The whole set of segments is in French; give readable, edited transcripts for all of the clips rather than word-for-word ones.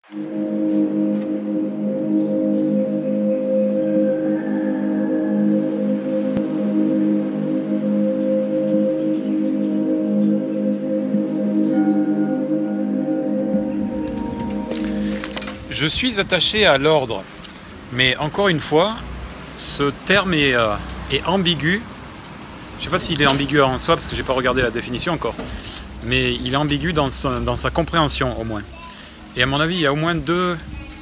Je suis attaché à l'ordre, mais encore une fois, ce terme est ambigu. Je ne sais pas s'il est ambigu en soi, parce que je n'ai pas regardé la définition encore, mais il est ambigu dans sa compréhension au moins. Et à mon avis, il y a au moins deux...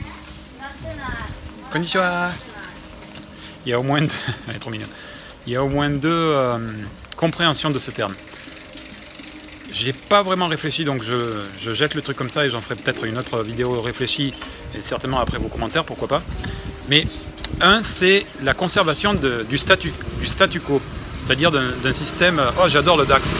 Konnichiwa. Il y a au moins deux... Elle est trop mignonne. Il y a au moins deux compréhensions de ce terme. J'ai pas vraiment réfléchi, donc je jette le truc comme ça et j'en ferai peut-être une autre vidéo réfléchie et certainement après vos commentaires, pourquoi pas. Mais un, c'est la conservation du statu quo, c'est-à-dire d'un système, oh j'adore le DAX,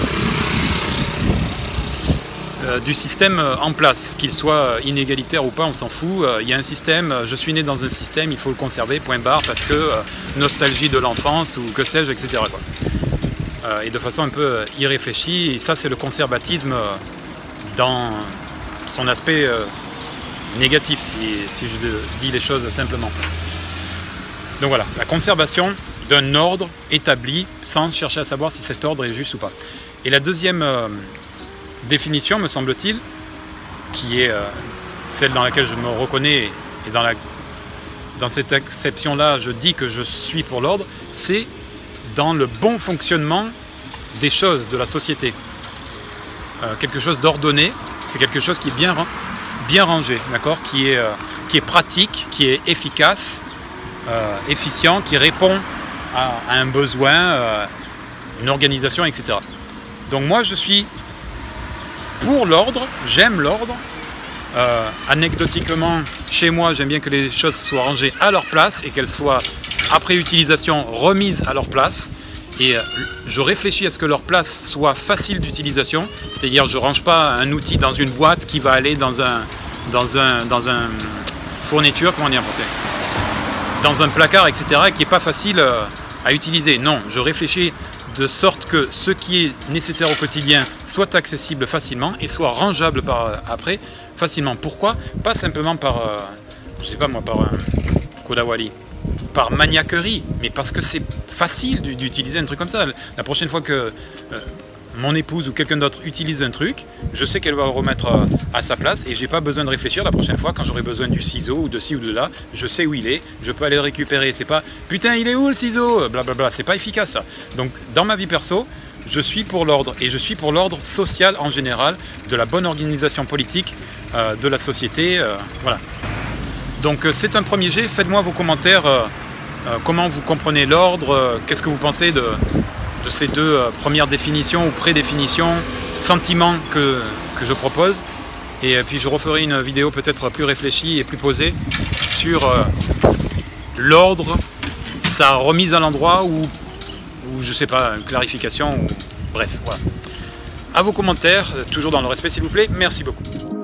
du système en place, qu'il soit inégalitaire ou pas, on s'en fout. Il y a un système, je suis né dans un système, il faut le conserver, point barre, parce que nostalgie de l'enfance ou que sais-je, etc. quoi. Et de façon un peu irréfléchie, et ça c'est le conservatisme dans son aspect négatif, si je dis les choses simplement. Donc voilà, la conservation d'un ordre établi sans chercher à savoir si cet ordre est juste ou pas. Et la deuxième définition, me semble-t-il, qui est celle dans laquelle je me reconnais, et dans cette exception-là, je dis que je suis pour l'ordre, c'est dans le bon fonctionnement des choses, de la société. Quelque chose d'ordonné, c'est quelque chose qui est bien rangé, d'accord, qui est pratique, qui est efficace, efficient, qui répond à un besoin, une organisation, etc. Donc moi je suis pour l'ordre, j'aime l'ordre. Anecdotiquement, chez moi, j'aime bien que les choses soient rangées à leur place et qu'elles soient, après utilisation, remises à leur place. Et je réfléchis à ce que leur place soit facile d'utilisation, c'est-à-dire je ne range pas un outil dans une boîte qui va aller dans un fourniture, comment dire en français, dans un placard, etc., qui n'est pas facile à utiliser. Non, je réfléchis de sorte que ce qui est nécessaire au quotidien soit accessible facilement et soit rangeable après facilement. Pourquoi? Pas simplement par, je sais pas moi, par Kodawari, par maniaquerie, mais parce que c'est facile d'utiliser un truc comme ça. La prochaine fois que mon épouse ou quelqu'un d'autre utilise un truc, je sais qu'elle va le remettre à sa place et j'ai pas besoin de réfléchir. La prochaine fois, quand j'aurai besoin du ciseau ou de ci ou de là, je sais où il est, je peux aller le récupérer. C'est pas putain il est où le ciseau, blablabla, c'est pas efficace ça. Donc dans ma vie perso, je suis pour l'ordre et je suis pour l'ordre social en général, de la bonne organisation politique de la société, voilà. Donc c'est un premier jet, faites-moi vos commentaires, comment vous comprenez l'ordre, qu'est-ce que vous pensez de ces deux premières définitions ou prédéfinitions, sentiments que je propose. Et puis je referai une vidéo peut-être plus réfléchie et plus posée sur l'ordre, sa remise à l'endroit ou je sais pas, une clarification, ou bref, voilà. À vos commentaires, toujours dans le respect s'il vous plaît, merci beaucoup.